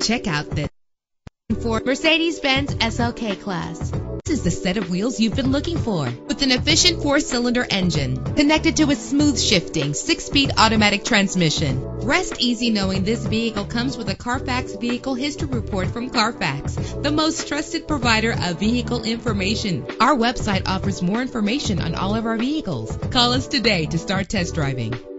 Check out this for Mercedes-Benz SLK-Class. This is the set of wheels you've been looking for, with an efficient 4-cylinder engine connected to a smooth shifting 6-speed automatic transmission. Rest easy knowing this vehicle comes with a Carfax Vehicle History Report from Carfax, the most trusted provider of vehicle information. Our website offers more information on all of our vehicles. Call us today to start test driving.